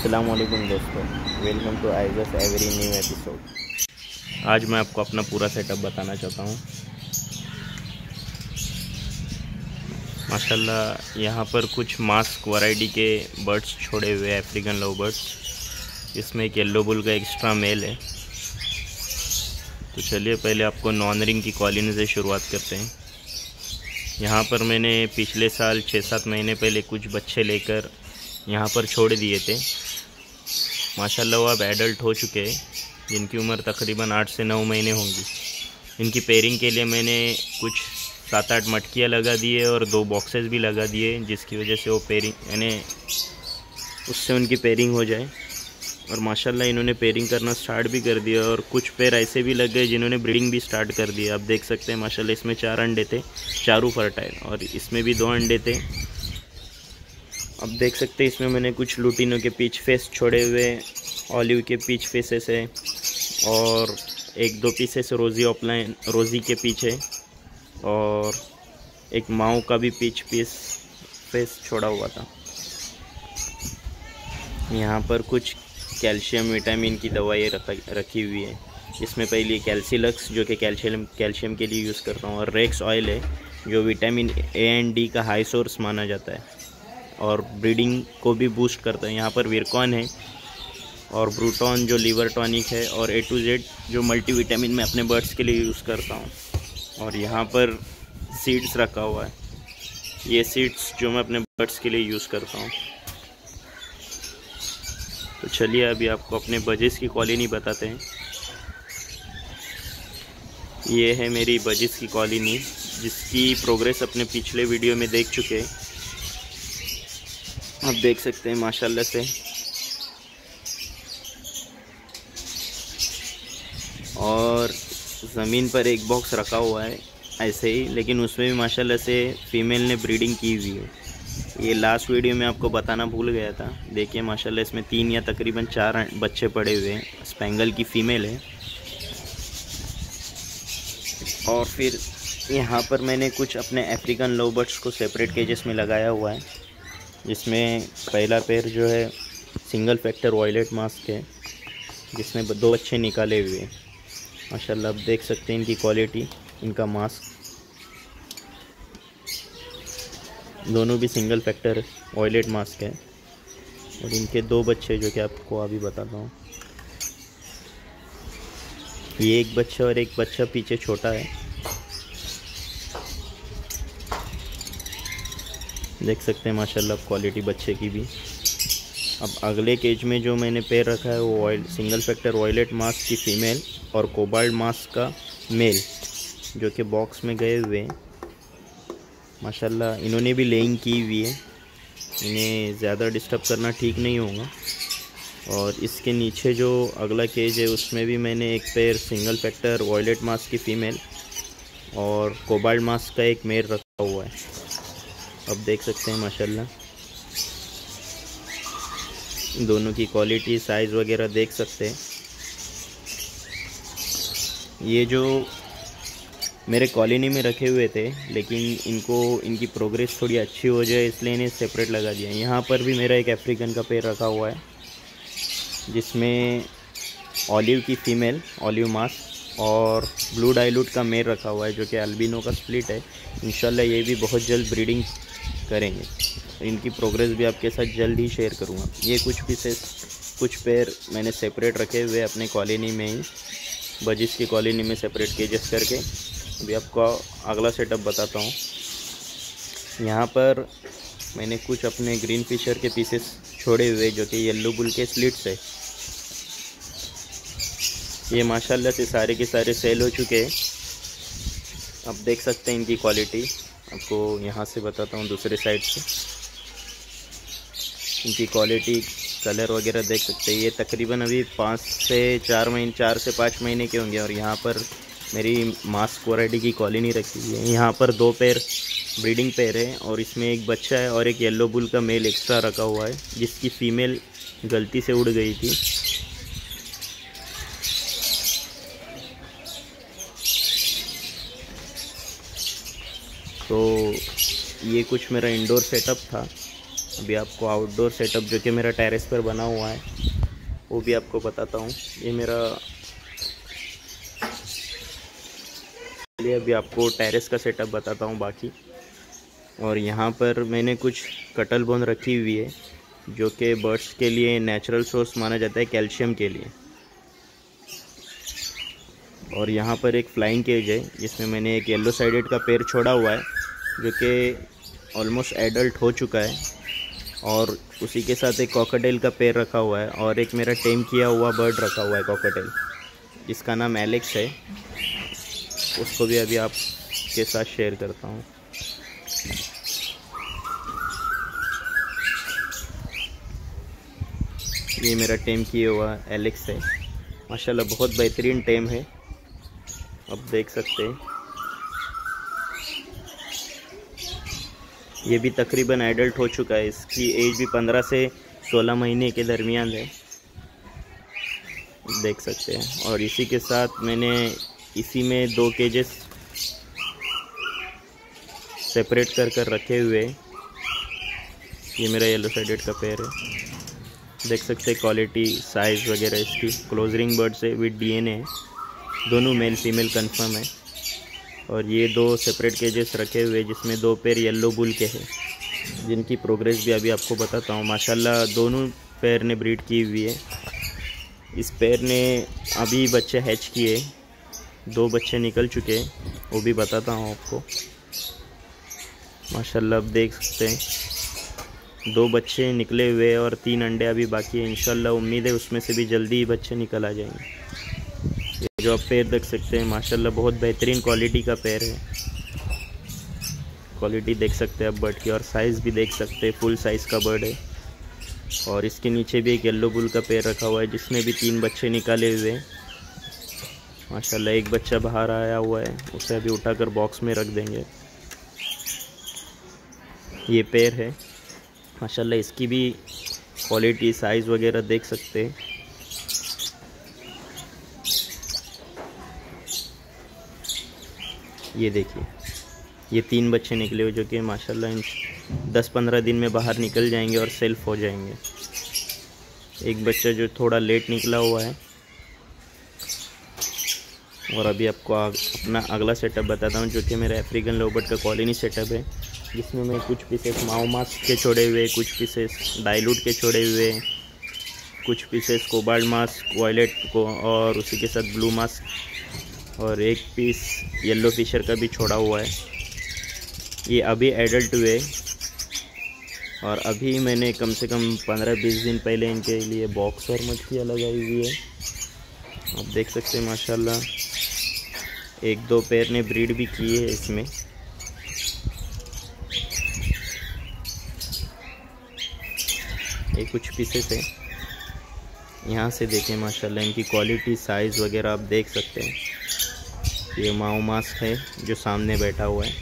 अस्सलाम वालेकुम दोस्तों, welcome to Aijas every new episode. आज मैं आपको अपना पूरा सेटअप बताना चाहता हूँ। माशाल्लाह यहाँ पर कुछ मास्क वैरायटी के बर्ड्स छोड़े हुए हैं, अफ्रीकन लव बर्ड्स। इसमें एक येलो बुल का एक्स्ट्रा मेल है। तो चलिए पहले आपको नॉन रिंग की कॉलोनी से शुरुआत करते हैं। यहाँ पर मैंने पिछले साल 6-7 महीने पहले कुछ बच्चे लेकर यहाँ पर छोड़ दिए थे। माशाल्लाह वो अब एडल्ट हो चुके हैं, जिनकी उम्र तकरीबन 8 से 9 महीने होंगी। इनकी पेयरिंग के लिए मैंने कुछ 7-8 मटकियाँ लगा दिए और 2 बॉक्सेस भी लगा दिए, जिसकी वजह से वो पेयरिंग यानी उससे उनकी पेयरिंग हो जाए। और माशाल्लाह इन्होंने पेयरिंग करना स्टार्ट भी कर दिया और कुछ पेयर ऐसे भी लग गए जिन्होंने ब्रीडिंग भी स्टार्ट कर दिया। आप देख सकते हैं माशाल्लाह इसमें 4 अंडे थे, चारों फर्टाइल, और इसमें भी 2 अंडे थे। अब देख सकते हैं इसमें मैंने कुछ लुटिनों के पीच फेस छोड़े हुए, ऑलिव के पीच फेसेस है और 1-2 पीसेस रोज़ी के पीछे, और एक माओ का भी फेस छोड़ा हुआ था। यहाँ पर कुछ कैल्शियम विटामिन की दवाई रखी हुई है। इसमें पहले कैल्सिलक्स जो कि कैल्शियम के लिए यूज़ करता हूँ, और रेक्स ऑयल है जो विटामिन ए एंड डी का हाई सोर्स माना जाता है और ब्रीडिंग को भी बूस्ट करता है। यहाँ पर विरकॉन है और ब्रूटॉन जो लीवर टॉनिक है, और A to Z जो मल्टीविटामिन मैं अपने बर्ड्स के लिए यूज़ करता हूँ। और यहाँ पर सीड्स रखा हुआ है, ये सीड्स जो मैं अपने बर्ड्स के लिए यूज़ करता हूँ। तो चलिए अभी आपको अपने बजिस की कॉलोनी बताते हैं। ये है मेरी बजिस की कॉलोनी, जिसकी प्रोग्रेस अपने पिछले वीडियो में देख चुके हैं। आप देख सकते हैं माशाल्लाह से। और ज़मीन पर एक बॉक्स रखा हुआ है ऐसे ही, लेकिन उसमें भी माशाल्लाह से फ़ीमेल ने ब्रीडिंग की हुई है। ये लास्ट वीडियो में आपको बताना भूल गया था। देखिए माशाल्लाह इसमें 3 या तकरीबन 4 बच्चे पड़े हुए हैं। स्पेंगल की फ़ीमेल है। और फिर यहाँ पर मैंने कुछ अपने अफ्रीकन लव बर्ड्स को सेपरेट केजेस में लगाया हुआ है, जिसमें पहला पेयर जो है सिंगल फैक्टर वॉयलेट मास्क है, जिसमें 2 बच्चे निकाले हुए हैं। माशाल्लाह आप देख सकते हैं इनकी क्वालिटी, इनका मास्क दोनों भी सिंगल फैक्टर वॉयलेट मास्क है। और इनके 2 बच्चे जो कि आपको अभी बताता हूँ। ये एक बच्चा और एक बच्चा पीछे छोटा है, देख सकते हैं माशाल्लाह क्वालिटी बच्चे की भी। अब अगले केज में जो मैंने पेयर रखा है वो सिंगल फैक्टर वॉयलेट मास्क की फ़ीमेल और कोबाल्ट मास्क का मेल, जो कि बॉक्स में गए हुए हैं। माशाल्लाह इन्होंने भी लेइंग की हुई है, इन्हें ज़्यादा डिस्टर्ब करना ठीक नहीं होगा। और इसके नीचे जो अगला केज है उसमें भी मैंने एक pair single factor violet mask की फ़ीमेल और कोबाल्ट मास्क का एक मेल रखा हुआ है। अब देख सकते हैं माशाल्लाह दोनों की क्वालिटी, साइज़ वगैरह देख सकते हैं। ये जो मेरे कॉलोनी में रखे हुए थे, लेकिन इनकी प्रोग्रेस थोड़ी अच्छी हो जाए इसलिए इन्हें सेपरेट लगा दिया। यहाँ पर भी मेरा एक अफ्रीकन का पेयर रखा हुआ है, जिसमें ऑलिव की फ़ीमेल ऑलिव मास्क और ब्लू डाइल्यूट का मेल रखा हुआ है, जो कि अल्बिनो का स्प्लिट है। इंशाल्लाह ये भी बहुत जल्द ब्रीडिंग करेंगे। इनकी प्रोग्रेस भी आपके साथ जल्द ही शेयर करूँगा। ये कुछ पेयर मैंने सेपरेट रखे हुए अपने कॉलोनी में ही, बजिस की कॉलोनी में सेपरेट केजेस करके। अभी आपको अगला सेटअप बताता हूँ। यहाँ पर मैंने कुछ अपने ग्रीन फिशर के पीसेस छोड़े हुए, जो कि येलो बुल के स्लिट्स है। ये माशाल्लाह से सारे के सारे सेल हो चुके हैं। आप देख सकते हैं इनकी क्वालिटी। आपको यहाँ से बताता हूँ दूसरे साइड से। इनकी क्वालिटी, कलर वगैरह देख सकते हैं। ये तकरीबन अभी 4 से 5 महीने के होंगे। और यहाँ पर मेरी मास्क वैरायटी की कॉलोनी रखी हुई है। यहाँ पर 2 पेयर ब्रीडिंग पेयर है और इसमें एक बच्चा है और एक येलो बुल का मेल एक्स्ट्रा रखा हुआ है, जिसकी फ़ीमेल गलती से उड़ गई थी। तो ये कुछ मेरा इंडोर सेटअप था। अभी आपको आउटडोर सेटअप जो कि मेरा टेरेस पर बना हुआ है वो भी आपको बताता हूँ। ये मेरा, चलिए अभी आपको टेरेस का सेटअप बताता हूँ बाकी। और यहाँ पर मैंने कुछ कटल बोन रखी हुई है जो कि बर्ड्स के लिए नेचुरल सोर्स माना जाता है कैल्शियम के लिए। और यहाँ पर एक फ्लाइंग केज है जिसमें मैंने एक येलो साइडेड का पेयर छोड़ा हुआ है जो कि ऑलमोस्ट एडल्ट हो चुका है। और उसी के साथ एक कॉकटेल का पेयर रखा हुआ है और एक मेरा टेम किया हुआ बर्ड रखा हुआ है कॉकटेल, जिसका नाम एलेक्स है। उसको भी अभी आपके साथ शेयर करता हूँ। ये मेरा टेम किया हुआ एलेक्स है, माशाल्लाह बहुत बेहतरीन टेम है, आप देख सकते हैं। ये भी तकरीबन एडल्ट हो चुका है, इसकी एज भी 15 से 16 महीने के दरमियान है, देख सकते हैं। और इसी के साथ मैंने इसी में 2 केजेस सेपरेट कर रखे हुए। ये मेरा येलो साइडेड का पेयर है, देख सकते हैं क्वालिटी साइज़ वगैरह इसकी। क्लोज रिंग बर्ड से विद डीएनए, दोनों मेल फीमेल कंफर्म है। और ये 2 सेपरेट केजेस रखे हुए जिसमें 2 पेयर येलो बुल के हैं, जिनकी प्रोग्रेस भी अभी आपको बताता हूँ। माशाल्लाह दोनों पेयर ने ब्रीड की हुई है। इस पेयर ने अभी बच्चे हैच किए, 2 बच्चे निकल चुके हैं, वो भी बताता हूँ आपको। माशाल्लाह आप देख सकते हैं 2 बच्चे निकले हुए और 3 अंडे अभी बाकी है। इंशाल्लाह उम्मीद है उसमें से भी जल्दी ही बच्चे निकल आ जाएंगे। ये जो आप पेयर देख सकते हैं माशाल्लाह बहुत बेहतरीन क्वालिटी का पेयर है। क्वालिटी देख सकते हैं आप बर्ड की, और साइज़ भी देख सकते हैं, फुल साइज़ का बर्ड है। और इसके नीचे भी एक येलो बुल का पेयर रखा हुआ है जिसने भी 3 बच्चे निकाले हुए हैं। माशाल्लाह एक बच्चा बाहर आया हुआ है, उसे अभी उठाकर बॉक्स में रख देंगे। ये पेयर है, माशाल्लाह इसकी भी क्वालिटी साइज़ वगैरह देख सकते हैं। ये देखिए ये 3 बच्चे निकले हुए जो कि माशाल्लाह 10-15 दिन में बाहर निकल जाएंगे और सेल्फ हो जाएंगे। एक बच्चा जो थोड़ा लेट निकला हुआ है। और अभी आपको अपना अगला सेटअप बताता हूँ जो कि मेरा अफ्रीकन लवबर्ड का कॉलोनी सेटअप है, जिसमें मैं कुछ पीसेस माओ मास्क के छोड़े हुए, कुछ पीसेस डाइल्यूट के छोड़े हुए, कुछ पीसेस कोबाल्ट मास्क वायलेट को और उसी के साथ ब्लू मास्क, और एक पीस येलो फिशर का भी छोड़ा हुआ है। ये अभी एडल्ट हुए और अभी मैंने कम से कम 15-20 दिन पहले इनके लिए बॉक्स और मटकियाँ लगाई हुई है। आप देख सकते हैं माशाल्लाह 1-2 पेयर ने ब्रीड भी की है इसमें। ये कुछ पीसेस है, यहाँ से देखें माशाल्लाह इनकी क्वालिटी साइज़ वगैरह आप देख सकते हैं। ये माओ मास्क है जो सामने बैठा हुआ है।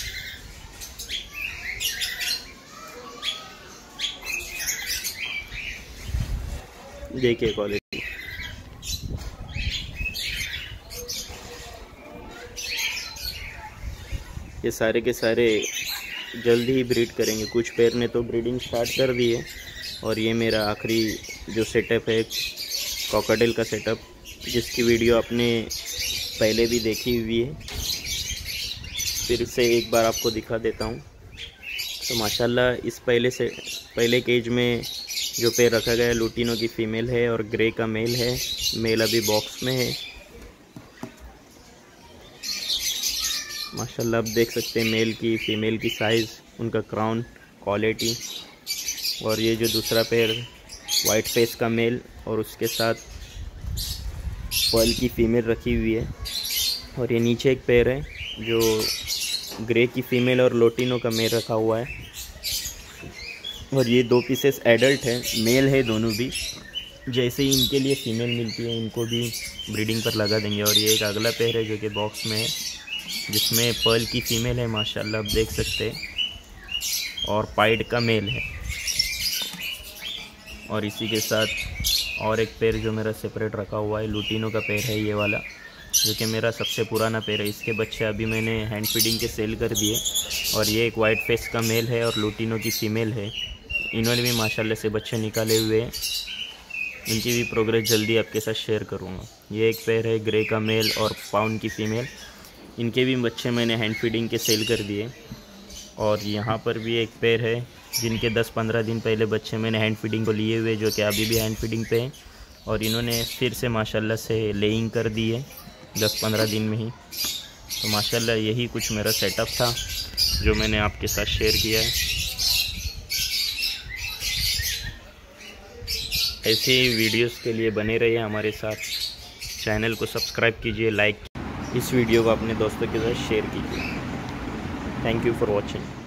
देखिए क्वालिटी, ये सारे के सारे जल्दी ही ब्रीड करेंगे। कुछ पेयर ने तो ब्रीडिंग स्टार्ट कर दी है। और ये मेरा आखिरी जो सेटअप है कॉकटेल का सेटअप, जिसकी वीडियो आपने पहले भी देखी हुई है, फिर से एक बार आपको दिखा देता हूँ। तो माशाल्लाह इस पहले केज में जो पेयर रखा गया है लूटिनो की फ़ीमेल है और ग्रे का मेल है। मेल अभी बॉक्स में है। माशाल्लाह आप देख सकते हैं मेल की फ़ीमेल की साइज़, उनका क्राउन, क्वालिटी। और ये जो दूसरा पेयर वाइट फेस का मेल और उसके साथ पर्ल की फ़ीमेल रखी हुई है। और ये नीचे एक पेयर है जो ग्रे की फ़ीमेल और लोटिनो का मेल रखा हुआ है। और ये 2 पीसेस एडल्ट है, मेल है दोनों भी। जैसे ही इनके लिए फ़ीमेल मिलती है इनको भी ब्रीडिंग पर लगा देंगे। और ये एक अगला पेयर है जो कि बॉक्स में है, जिसमें पर्ल की फ़ीमेल है माशाल्लाह आप देख सकते हैं, और पाइड का मेल है। और इसी के साथ और एक पेयर जो मेरा सेपरेट रखा हुआ है लूटिनो का पेयर है, ये वाला जो कि मेरा सबसे पुराना पेयर है। इसके बच्चे अभी मैंने हैंड फीडिंग के सेल कर दिए। और ये एक वाइट फेस का मेल है और लूटिनो की फ़ीमेल है। इन्होंने भी माशाल्लाह से बच्चे निकाले हुए हैं। इनकी भी प्रोग्रेस जल्दी आपके साथ शेयर करूँगा। ये एक पेयर है ग्रे का मेल और पाउंड की फ़ीमेल। इनके भी बच्चे मैंने हैंड फीडिंग के सेल कर दिए। और यहाँ पर भी एक पेयर है जिनके 10-15 दिन पहले बच्चे मैंने हैंड फीडिंग को लिए हुए, जो कि अभी भी हैंड फीडिंग पे हैं। और इन्होंने फिर से माशाल्लाह से लेइंग कर दी है 10-15 दिन में ही। तो माशाल्लाह यही कुछ मेरा सेटअप था जो मैंने आपके साथ शेयर किया है। ऐसे ही वीडियोस के लिए बने रहिए हमारे साथ। चैनल को सब्सक्राइब कीजिए, लाइक, इस वीडियो को अपने दोस्तों के साथ शेयर कीजिए। Thank you for watching.